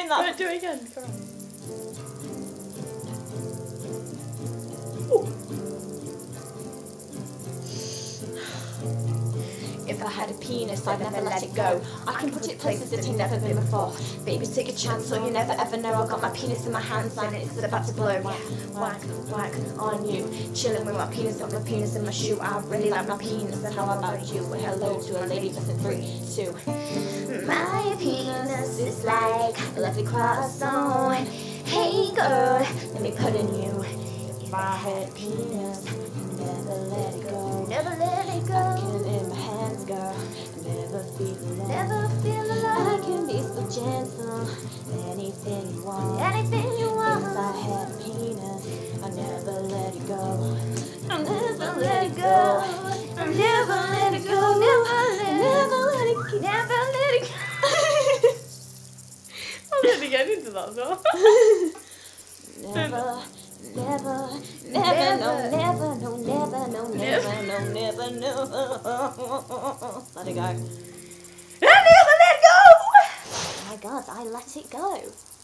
that. Right, do it again. Come on. If I had a penis, I'd never let it go. I can put it places that ain't never been before. Baby, take a chance, so you never ever know. I got my penis in my hands and it's about to blow. Whack, whack, whack on you. Chilling with my penis, got my penis in my shoe. I really like my penis, and how about you? Well, hello to a lady just in 3, 2. My penis is like a lovely croissant. Hey girl, let me put in you. If I had a penis, never let it go. Never let it go. I can in my hands, girl. Never feel alone. Never feel alone. I can be so gentle. Anything you want. Anything you want. If I had a penis, I never let it go. I never let it go. I never let it go. Never let it go. Never let it go. I'm going to get into that as well. Never, never, never, no, never, no, never, no, never, no, never, no. Let it go. I never let go! Oh my God, I let it go.